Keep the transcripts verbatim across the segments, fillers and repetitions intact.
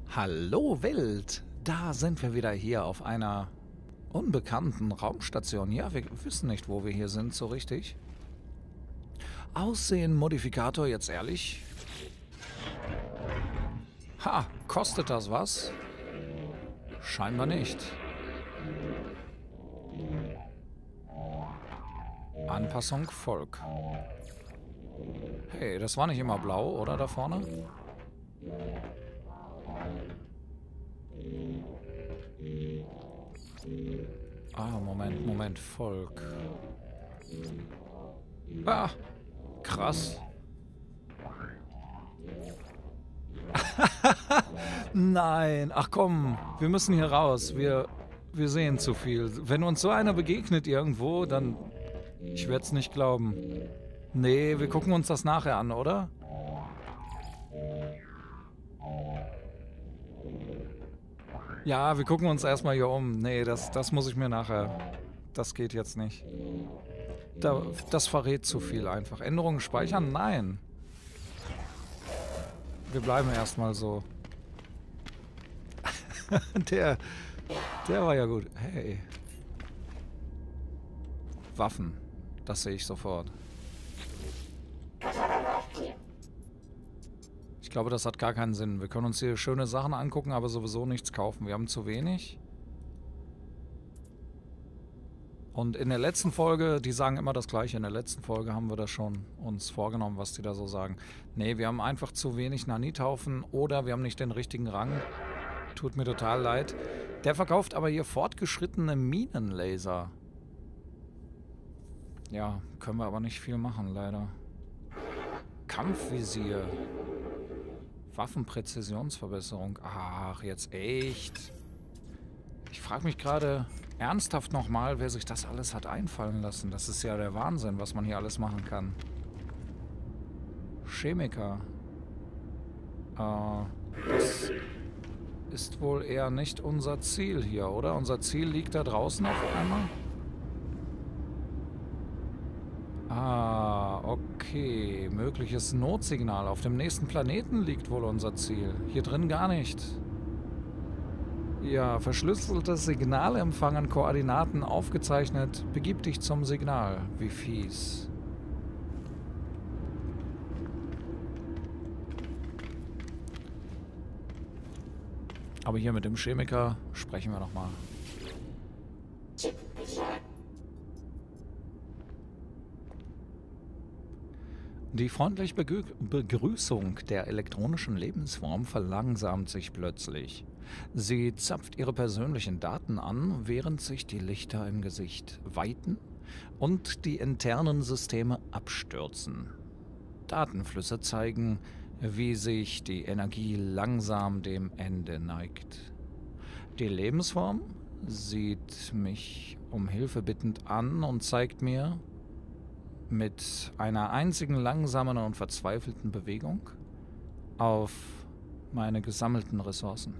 Hallo Welt! Da sind wir wieder hier auf einer unbekannten Raumstation. Ja, wir wissen nicht, wo wir hier sind, so richtig. Aussehen, Modifikator, jetzt ehrlich? Ha, kostet das was? Scheinbar nicht. Anpassung Volk. Hey, das war nicht immer blau, oder da vorne? Ah, Moment, Moment, Volk. Ah, krass. Nein, ach komm, wir müssen hier raus. Wir, wir sehen zu viel. Wenn uns so einer begegnet irgendwo, dann... Ich werde es nicht glauben. Nee, wir gucken uns das nachher an, oder? Ja, wir gucken uns erstmal hier um. Nee, das, das muss ich mir nachher... Das geht jetzt nicht. Da, das verrät zu viel einfach. Änderungen speichern? Nein. Wir bleiben erstmal so. der, der war ja gut. Hey. Waffen. Das sehe ich sofort. Ich glaube, das hat gar keinen Sinn. Wir können uns hier schöne Sachen angucken, aber sowieso nichts kaufen. Wir haben zu wenig. Und in der letzten Folge, die sagen immer das Gleiche, in der letzten Folge haben wir das schon uns vorgenommen, was die da so sagen. Nee, wir haben einfach zu wenig Nanithaufen oder wir haben nicht den richtigen Rang. Tut mir total leid. Der verkauft aber hier fortgeschrittene Minenlaser. Ja, können wir aber nicht viel machen, leider. Kampfvisier. Waffenpräzisionsverbesserung. Ach, jetzt echt. Ich frage mich gerade ernsthaft nochmal, wer sich das alles hat einfallen lassen. Das ist ja der Wahnsinn, was man hier alles machen kann. Chemiker. Äh, das ist wohl eher nicht unser Ziel hier, oder? Unser Ziel liegt da draußen auf einmal. Ah, okay. Mögliches Notsignal. Auf dem nächsten Planeten liegt wohl unser Ziel. Hier drin gar nicht. Ja, verschlüsseltes Signal empfangen, Koordinaten aufgezeichnet. Begib dich zum Signal. Wie fies. Aber hier mit dem Chemiker sprechen wir nochmal. Die freundliche Begrü Begrüßung der elektronischen Lebensform verlangsamt sich plötzlich. Sie zapft ihre persönlichen Daten an, während sich die Lichter im Gesicht weiten und die internen Systeme abstürzen. Datenflüsse zeigen, wie sich die Energie langsam dem Ende neigt. Die Lebensform sieht mich um Hilfe bittend an und zeigt mir, mit einer einzigen langsamen und verzweifelten Bewegung auf meine gesammelten Ressourcen.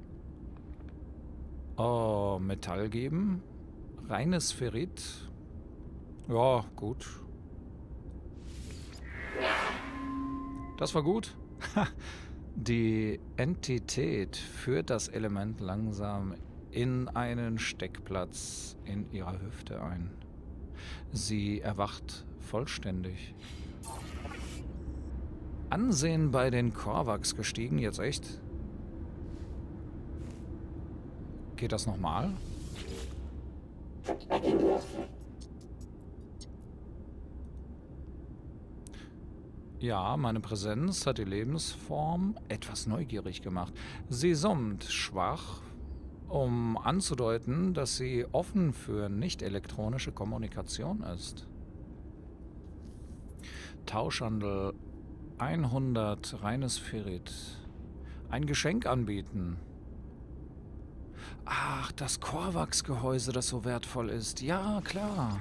Oh, Metall geben. Reines Ferrit. Ja, gut. Das war gut. Die Entität führt das Element langsam in einen Steckplatz in ihrer Hüfte ein. Sie erwacht vollständig. Ansehen bei den Korvax gestiegen, jetzt echt? Geht das nochmal? Ja, meine Präsenz hat die Lebensform etwas neugierig gemacht. Sie summt schwach, um anzudeuten, dass sie offen für nicht-elektronische Kommunikation ist. Tauschhandel hundert reines Ferrit. Ein Geschenk anbieten. Ach, das Korvax-Gehäuse, das so wertvoll ist. Ja, klar.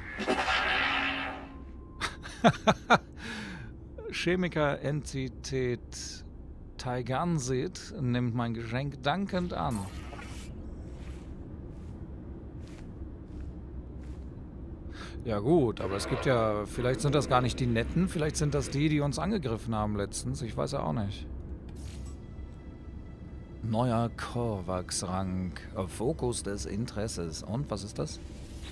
Chemiker-Entität Taigansit nimmt mein Geschenk dankend an. Ja gut, aber es gibt ja, vielleicht sind das gar nicht die Netten, vielleicht sind das die, die uns angegriffen haben letztens, ich weiß ja auch nicht. Neuer Korvax-Rang. Fokus des Interesses. Und was ist das?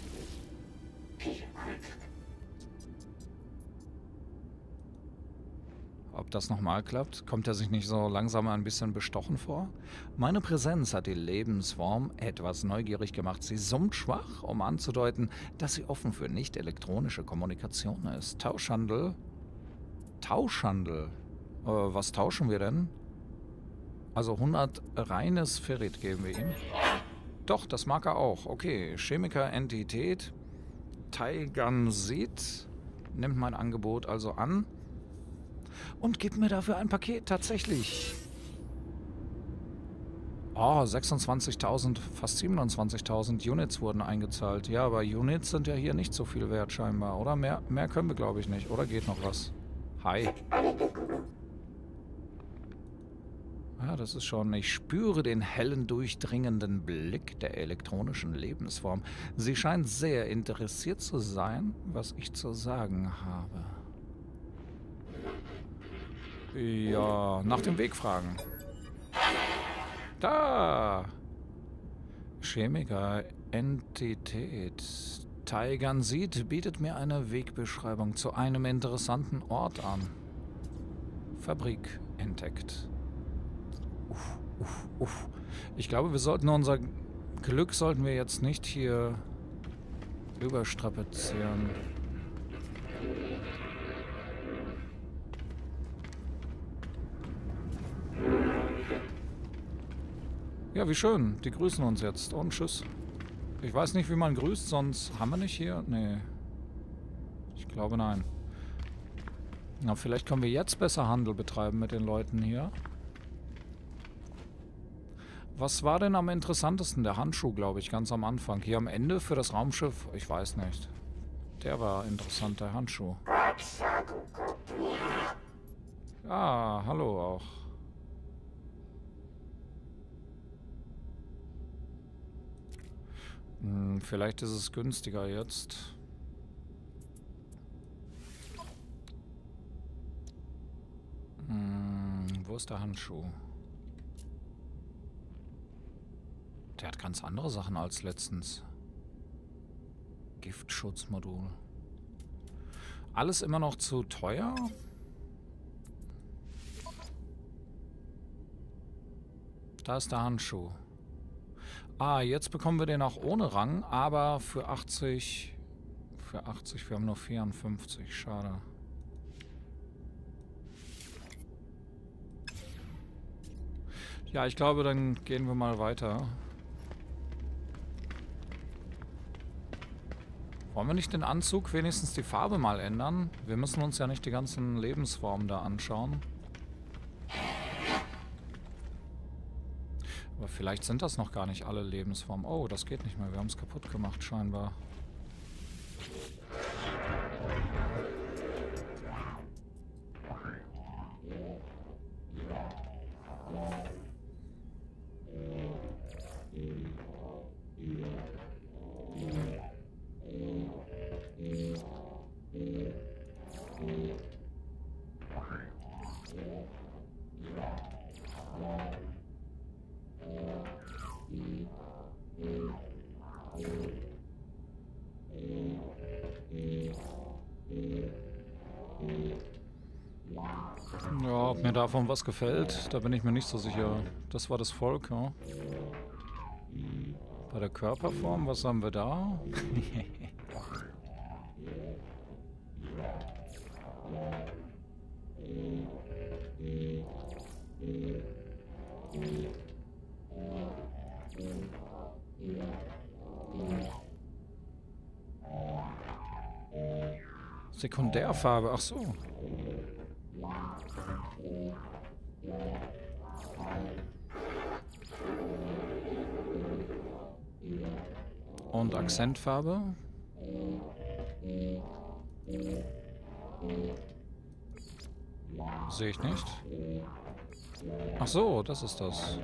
Ob das nochmal klappt? Kommt er sich nicht so langsam ein bisschen bestochen vor? Meine Präsenz hat die Lebensform etwas neugierig gemacht. Sie summt schwach, um anzudeuten, dass sie offen für nicht-elektronische Kommunikation ist. Tauschhandel? Tauschhandel? Äh, was tauschen wir denn? Also hundert reines Ferrit geben wir ihm. Doch, das mag er auch. Okay, Chemiker-Entität. Taigansit nimmt mein Angebot also an. Und gibt mir dafür ein Paket, tatsächlich. Oh, sechsundzwanzigtausend, fast siebenundzwanzigtausend Units wurden eingezahlt. Ja, aber Units sind ja hier nicht so viel wert scheinbar, oder? Mehr, mehr können wir, glaube ich, nicht. Oder geht noch was? Hi. Ja, das ist schon... Ich spüre den hellen, durchdringenden Blick der elektronischen Lebensform. Sie scheint sehr interessiert zu sein, was ich zu sagen habe. Ja, nach dem Weg fragen. Da! Chemiker, Entität. Taigansit bietet mir eine Wegbeschreibung zu einem interessanten Ort an. Fabrik entdeckt. Uff, uff, uff. Ich glaube, wir sollten unser Glück sollten wir jetzt nicht hier überstrapazieren. Ja, wie schön. Die grüßen uns jetzt. Und tschüss. Ich weiß nicht, wie man grüßt, sonst haben wir nicht hier? Nee. Ich glaube, nein. Na, vielleicht können wir jetzt besser Handel betreiben mit den Leuten hier. Was war denn am interessantesten? Der Handschuh, glaube ich, ganz am Anfang. Hier am Ende für das Raumschiff? Ich weiß nicht. Der war interessant, der Handschuh. Ah, hallo auch. Hm, vielleicht ist es günstiger jetzt. Hm, wo ist der Handschuh? Der hat ganz andere Sachen als letztens. Giftschutzmodul. Alles immer noch zu teuer? Da ist der Handschuh. Ah, jetzt bekommen wir den auch ohne Rang, aber für achtzig... Für achtzig, wir haben nur vierundfünfzig, schade. Ja, ich glaube, dann gehen wir mal weiter. Wollen wir nicht den Anzug, wenigstens die Farbe mal ändern? Wir müssen uns ja nicht die ganzen Lebensformen da anschauen. Aber vielleicht sind das noch gar nicht alle Lebensformen. Oh, das geht nicht mehr. Wir haben es kaputt gemacht, scheinbar. Ja, ob mir davon was gefällt, da bin ich mir nicht so sicher. Das war das Volk, ja. Bei der Körperform, was haben wir da? Sekundärfarbe, ach so. Und Akzentfarbe? Sehe ich nicht. Ach so, das ist das.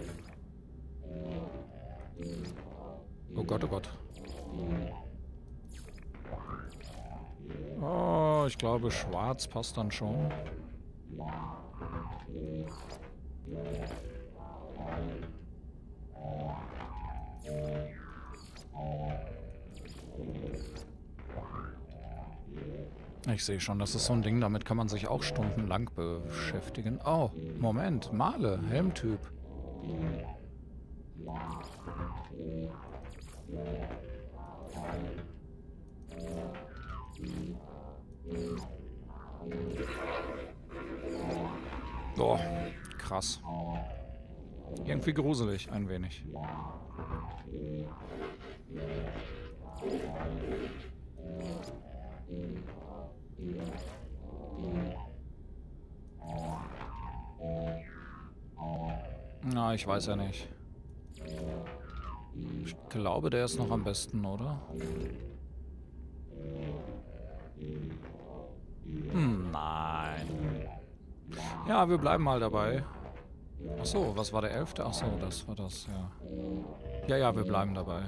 Oh Gott, oh Gott. Oh, ich glaube, schwarz passt dann schon. Ich sehe schon, das ist so ein Ding, damit kann man sich auch stundenlang beschäftigen. Oh, Moment, Male, Helmtyp. Oh, krass. Irgendwie gruselig, ein wenig. Na, ich weiß ja nicht. Ich glaube, der ist noch am besten, oder? Hm, nein. Ja, wir bleiben mal dabei. Ach so, was war der elfte? Ach so, das war das, ja. Ja, ja, wir bleiben dabei.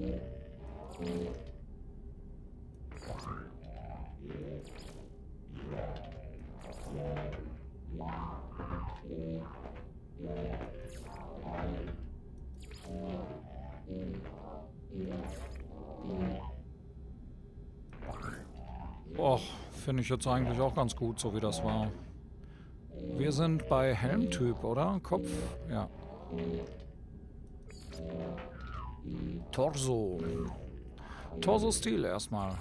Och, finde ich jetzt eigentlich auch ganz gut, so wie das war. Wir sind bei Helmtyp, oder? Kopf? Ja. Torso. Torso-Stil erstmal.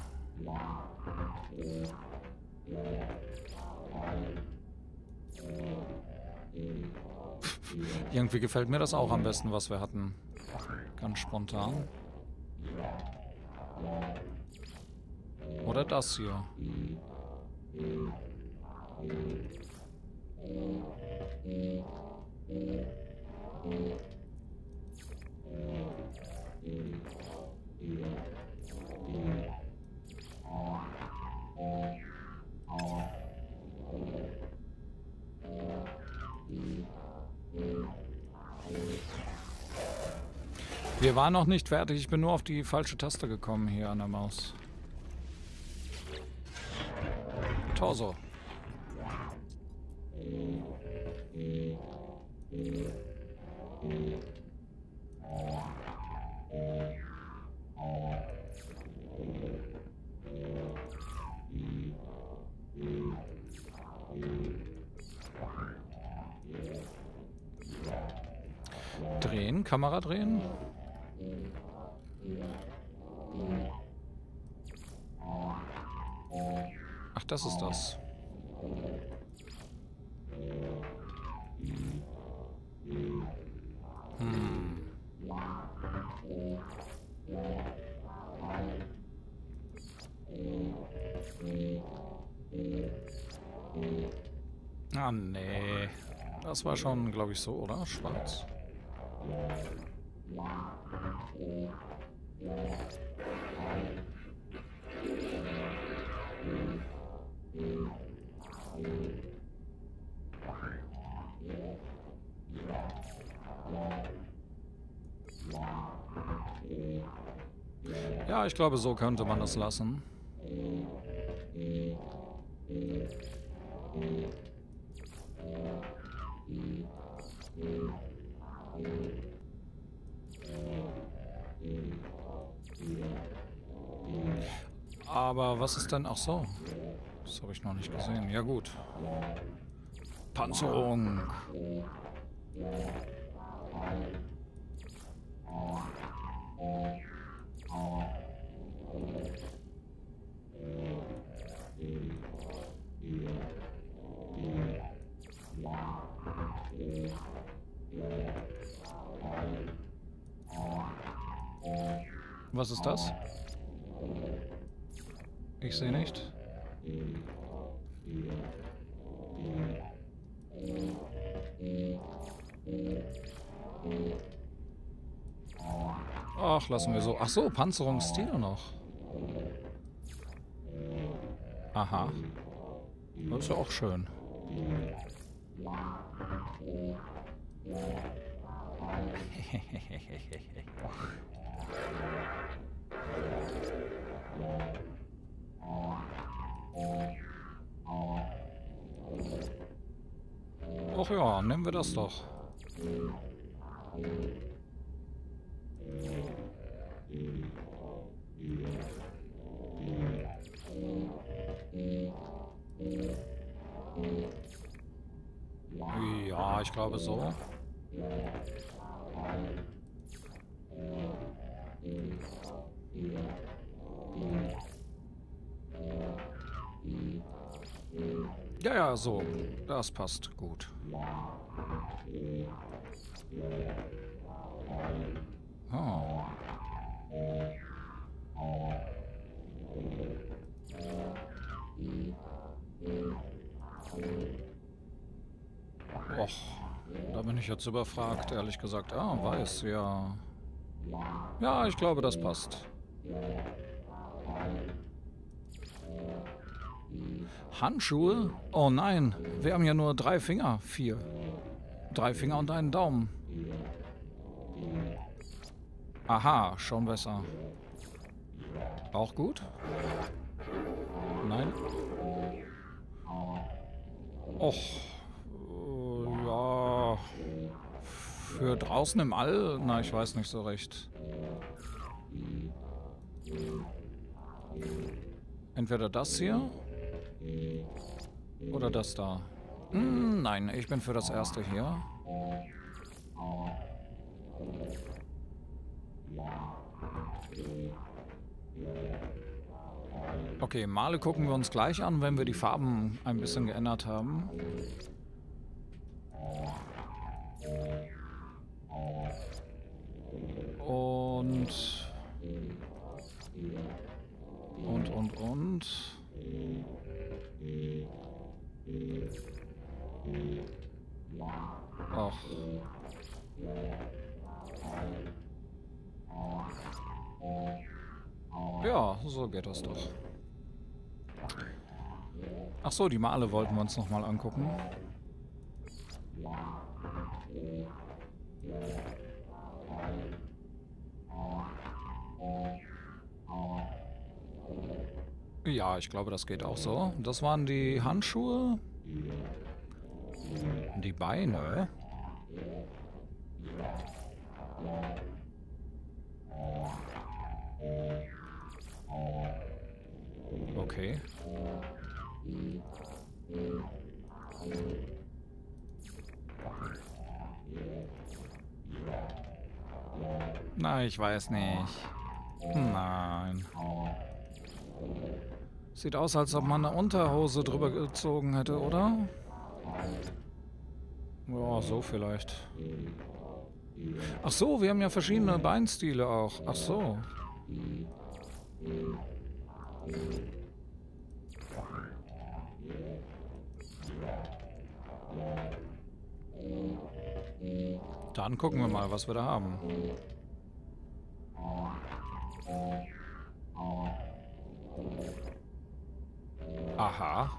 Irgendwie gefällt mir das auch am besten, was wir hatten. Ganz spontan. Oder das hier. Wir waren noch nicht fertig, ich bin nur auf die falsche Taste gekommen hier an der Maus. Torso. Drehen, Kamera drehen. Ach, das ist das. Hm. Ah, nee. Das war schon, glaube ich, so, oder? Schwarz. Ja, ich glaube, so könnte man das lassen. Aber was ist denn... Ach so. Das habe ich noch nicht gesehen. Ja gut. Panzerung. Was ist das? Ich sehe nicht. Ach, lassen wir so. Ach so, Panzerungsstil noch. Aha. Das ist ja auch schön. Ach ja, nehmen wir das doch. Ja, ich glaube so. Ja, ja, so. Das passt gut. Oh. Och, da bin ich jetzt überfragt, ehrlich gesagt. Ah, weiß, ja. Ja, ich glaube, das passt. Handschuhe? Oh nein, wir haben ja nur drei Finger. Vier. Drei Finger und einen Daumen. Aha, schon besser. Auch gut? Nein? Och. Äh, ja. Für draußen im All? Na, ich weiß nicht so recht. Entweder das hier. Oder das da. Hm, nein, ich bin für das erste hier. Okay, Male gucken wir uns gleich an, wenn wir die Farben ein bisschen geändert haben. Und... Und, und, und... Ach. Ja, so geht das doch. Ach so, die Male wollten wir uns noch mal angucken. Ja, ich glaube, das geht auch so. Das waren die Handschuhe. Die Beine. Okay. Na, ich weiß nicht. Nein. Sieht aus, als ob man eine Unterhose drüber gezogen hätte, oder? Ja, so vielleicht. Ach so, wir haben ja verschiedene Beinstile auch. Ach so. Dann gucken wir mal, was wir da haben. Aha.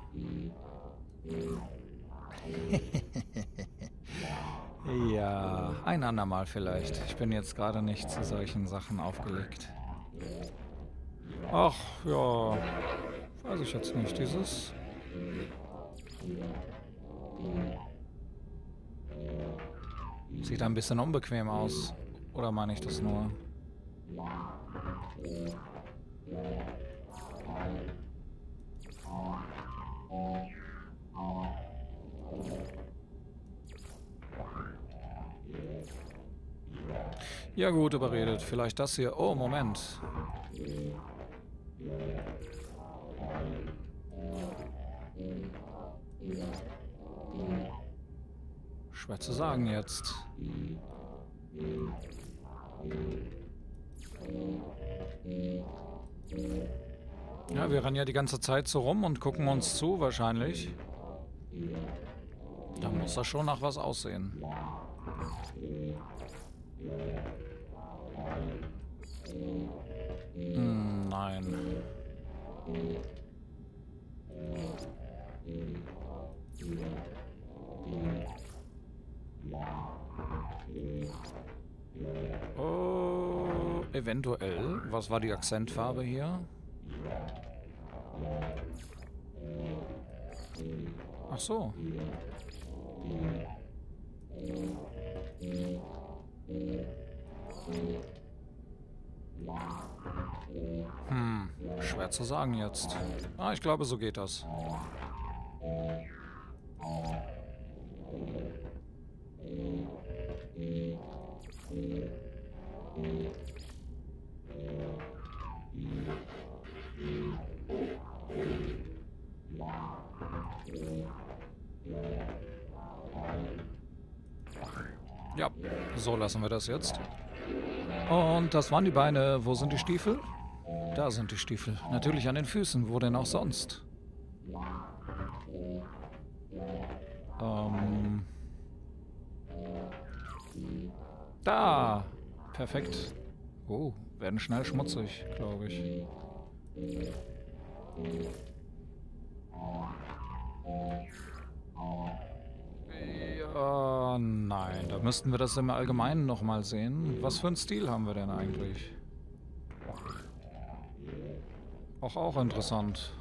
Ja, ein andermal vielleicht. Ich bin jetzt gerade nicht zu solchen Sachen aufgelegt. Ach, ja. Weiß ich jetzt nicht. Dieses... Sieht ein bisschen unbequem aus. Oder meine ich das nur? Ja gut, überredet. Vielleicht das hier. Oh, Moment. Schwer zu sagen jetzt. Ja, wir rennen ja die ganze Zeit so rum und gucken uns zu, wahrscheinlich. Da muss das schon nach was aussehen. Hm, nein. Oh, eventuell. Was war die Akzentfarbe hier? Ach so. Hm, schwer zu sagen jetzt. Ah, ich glaube, so geht das. Ja, so lassen wir das jetzt. Und das waren die Beine. Wo sind die Stiefel? Da sind die Stiefel. Natürlich an den Füßen. Wo denn auch sonst? Ähm... Da! Perfekt. Oh, werden schnell schmutzig, glaube ich. Ja, nein, da müssten wir das im Allgemeinen nochmal sehen. Was für einen Stil haben wir denn eigentlich? Auch auch interessant.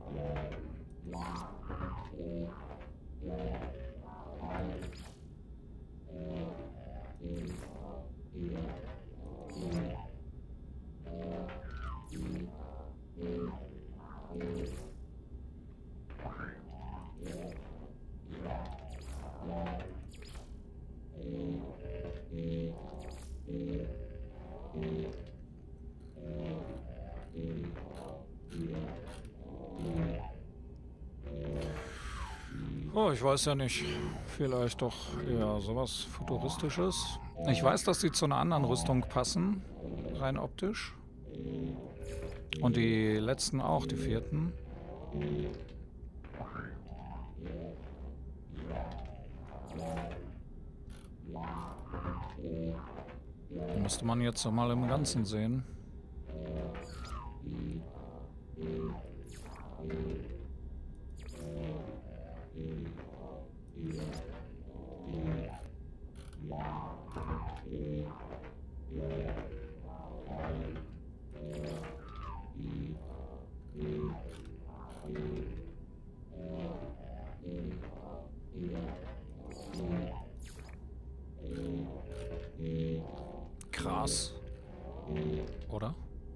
Oh, ich weiß ja nicht. Vielleicht doch eher sowas Futuristisches. Ich weiß, dass sie zu einer anderen Rüstung passen, rein optisch. Und die letzten auch, die vierten. Müsste man jetzt mal im Ganzen sehen. Krass. Oder?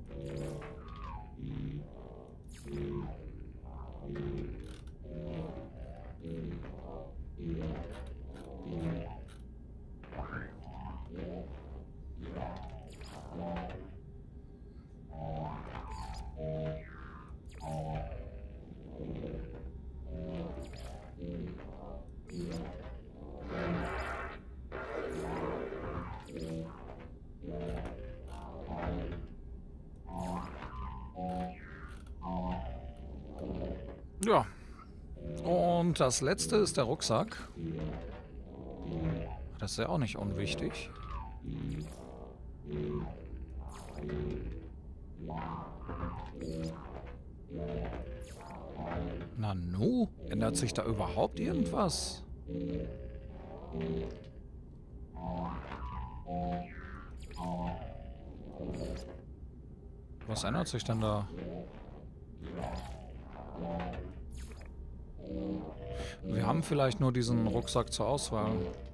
Ja. Und das letzte ist der Rucksack. Das ist ja auch nicht unwichtig. Nanu? Ändert sich da überhaupt irgendwas? Was ändert sich denn da? Wir haben vielleicht nur diesen Rucksack zur Auswahl.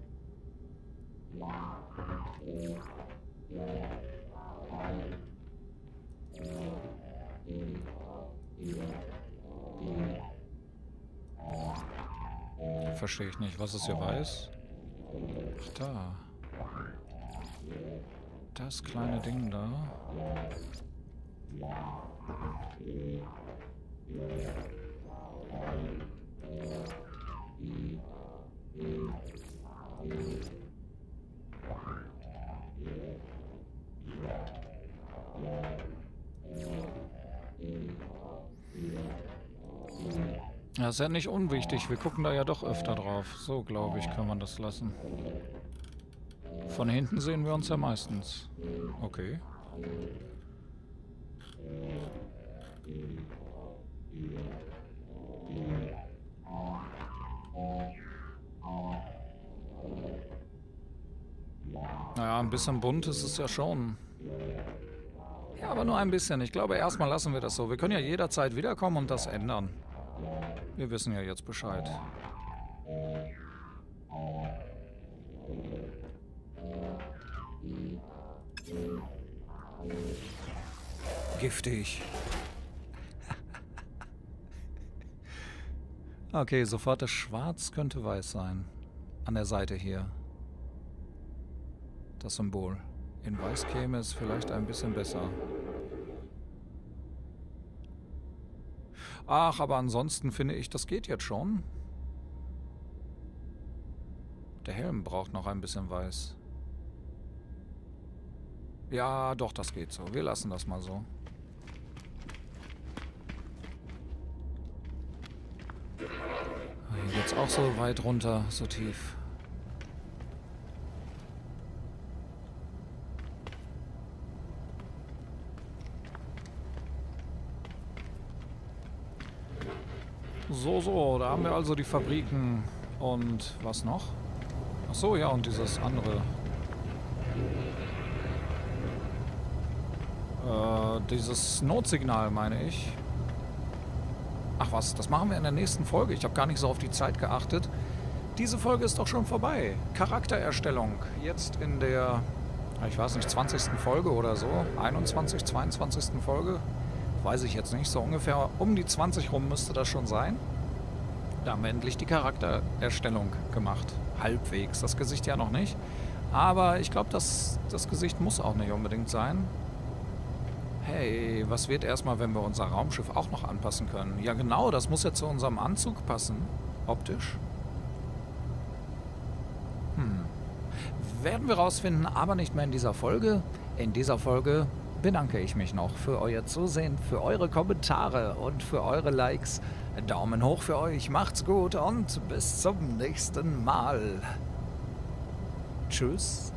Verstehe ich nicht. Was ist hier weiß? Ach, da. Das kleine Ding da. Das ist ja nicht unwichtig. Wir gucken da ja doch öfter drauf. So, glaube ich, kann man das lassen. Von hinten sehen wir uns ja meistens. Okay. Naja, ein bisschen bunt ist es ja schon. Ja, aber nur ein bisschen. Ich glaube, erstmal lassen wir das so. Wir können ja jederzeit wiederkommen und das ändern. Wir wissen ja jetzt Bescheid. Giftig. Okay, sofort das Schwarz könnte weiß sein. An der Seite hier. das Symbol. In weiß käme es vielleicht ein bisschen besser. Ach, aber ansonsten finde ich, das geht jetzt schon. Der Helm braucht noch ein bisschen weiß. Ja, doch, das geht so. Wir lassen das mal so. Hier geht's auch so weit runter, so tief. So, so, da haben wir also die Fabriken und was noch? Ach so, ja, und dieses andere. Äh, dieses Notsignal, meine ich. Ach was, das machen wir in der nächsten Folge. Ich habe gar nicht so auf die Zeit geachtet. Diese Folge ist doch schon vorbei. Charaktererstellung. Jetzt in der, ich weiß nicht, zwanzigsten Folge oder so. einundzwanzigsten, zweiundzwanzigsten Folge. Weiß ich jetzt nicht. So ungefähr um die zwanzig rum müsste das schon sein. Da haben wir endlich die Charaktererstellung gemacht. Halbwegs. Das Gesicht ja noch nicht. Aber ich glaube, das, das Gesicht muss auch nicht unbedingt sein. Hey, was wird erstmal, wenn wir unser Raumschiff auch noch anpassen können? Ja genau, das muss ja zu unserem Anzug passen. Optisch. Hm. Werden wir rausfinden, aber nicht mehr in dieser Folge. In dieser Folge bedanke ich mich noch für euer Zusehen, für eure Kommentare und für eure Likes. Daumen hoch für euch, macht's gut und bis zum nächsten Mal. Tschüss.